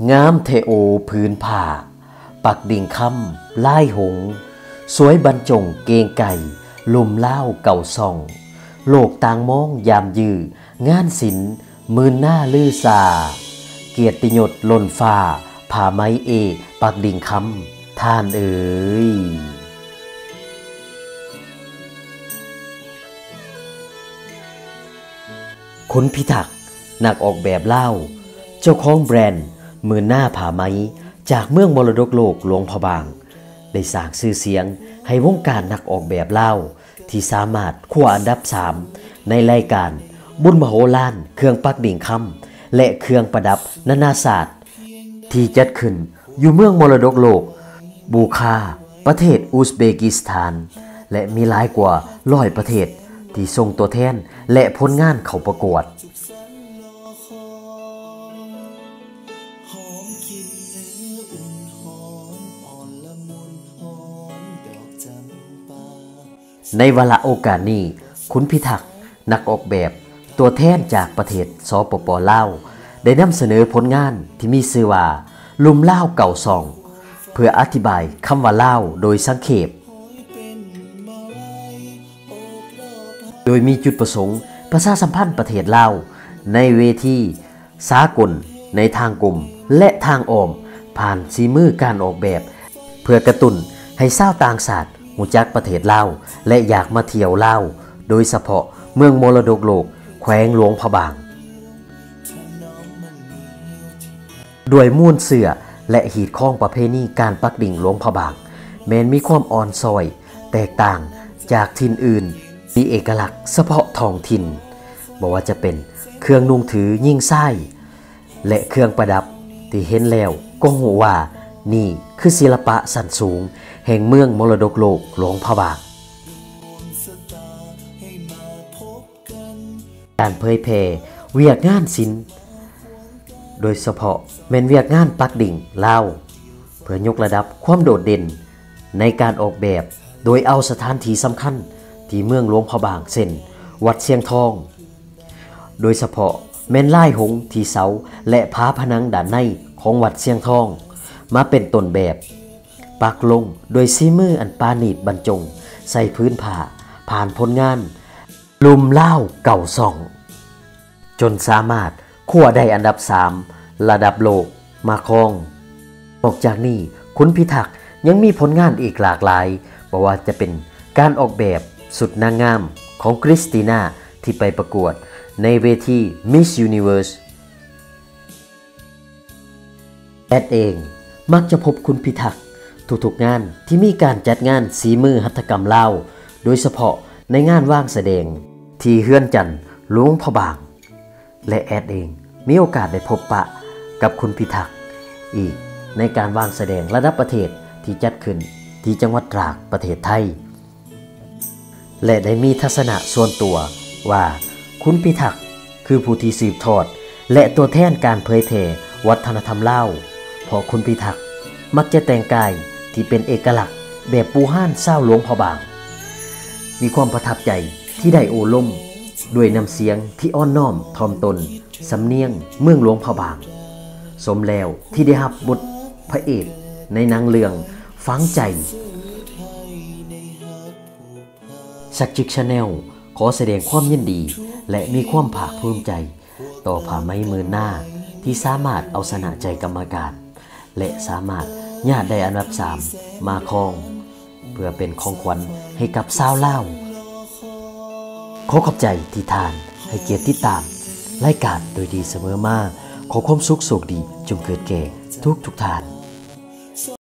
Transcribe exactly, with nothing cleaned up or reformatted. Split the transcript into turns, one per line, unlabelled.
งามเทโอพื้นผ้าปักดิ่งคำลายหงสวยบรรจงเกงไก่ลมเล่าเก่าส่องโลกต่างมองยามยืองานศิลป์มืนหน้าลือสาเกียรติยศล้นฟ้าผ่าไม้เอปักดิ่งคำท่านเอ๋ยคุณพิทักษ์นักออกแบบเล่าเจ้าของแบรนด์มือหน้าผาไม้จากเมืองมรดกโลกหลวงพะบางได้สร้างชื่อเสียงให้วงการนักออกแบบเล่าที่สามารถคว้าอันดับสามในรายการบุญมโหฬารเครื่องปักดิ่งคำและเครื่องประดับนานาศาสตร์ที่จัดขึ้นอยู่เมืองมรดกโลกบูคาประเทศอุซเบกิสถานและมีหลายกว่าร้อยประเทศที่ส่งตัวแทนและผลงานเข้าประกวดในวาระโอกาสนี้คุณพิทักษ์นักออกแบบตัวแทนจากประเทศสปป.ลาวได้นำเสนอผลงานที่มีชื่อว่าลุมลาวเก่าซองเพื่ออธิบายคำว่าลาวโดยสังเขปโดยมีจุดประสงค์ประชาสัมพันธ์ประเทศลาวในเวทีสากลในทางกลุ่มและทางอ้อมผ่านสีมือการออกแบบเพื่อกระตุ้นให้ชาวต่างชาติรู้จักประเทศลาวและอยากมาเที่ยวลาวโดยเฉพาะเมืองมรดกโลกแขวงหลวงพะบางด้วยมูลเสื่อและหีดข้องประเพณีการปักดิ่งหลวงพะบางแม้นมีความอ่อนซอยแตกต่างจากถิ่นอื่นมีเอกลักษณ์เฉพาะท้องถิ่นบอกว่าจะเป็นเครื่องนุ่งถือยิ่งไส้และเครื่องประดับที่เห็นแล้วก็หูว่านี่คือศิลปะชั้นสูงแห่งเมืองมรดกโลกหลวงพะบางการเผยแพร่เวียกงานศิลป์โดยเฉพาะแม่นเวียกงานปักดิ่งลาวเพื่อยกระดับความโดดเด่นในการออกแบบโดยเอาสถานที่สำคัญที่เมืองหลวงพะบางเช่นวัดเชียงทองโดยเฉพาะแม่นลายหงส์ที่เสาและผาผนังด้านในของวัดเชียงทองมาเป็นต้นแบบปักลงโดยสีมืออันปาณีตบรรจงใส่พื้นผ้าผ่านผลงานลุมเล่าเก่าส่องจนสามารถคว้าได้อันดับสามระดับโลกมาครองนอกจากนี้คุณพิทักษ์ยังมีผลงานอีกหลากหลายบอกว่าจะเป็นการออกแบบสุดนางงามของคริสติน่าที่ไปประกวดในเวที Miss Universe แอดเองมักจะพบคุณพิทักษ์ทุกๆงานที่มีการจัดงานสีมือหัตถกรรมลาวโดยเฉพาะในงานว่างแสดงที่เฮือนจันทร์หลวงพะบางและแอดเองมีโอกาสได้พบปะกับคุณพิทักษ์อีกในการว่างแสดงระดับประเทศที่จัดขึ้นที่จังหวัดตราดประเทศไทยและได้มีทัศนะส่วนตัวว่าคุณพิทักษ์คือผู้ที่สืบทอดและตัวแทนการเผยแผ่วัฒนธรรมลาวเพราะคุณพิทักษ์มักจะแต่งกายที่เป็นเอกลักษณ์แบบปูห้านเศร้าหลวงพะบางมีความประทับใจที่ได้โอล่มด้วยน้ำเสียงที่อ่อนน้อมถ่อมตนสำเนียงเมืองหลวงพะบางสมแล้วที่ได้รับบทพระเอกในหนังเรื่องฝังใจสักจิกชาแนลขอแสดงความยินดีและมีความภาคภูมิใจต่อผ้าไหมมือหน้าที่สามารถเอาชนะใจกรรมการและสามารถญาติได้อันดับสามมาครองเพื่อเป็นของขวัญให้กับชาวลาวขอขอบใจที่ทานให้เกียรติติดตามรายการโดยดีเสมอมาขอความสุขโชคดีจงเกิดแก่ทุกทุกท่าน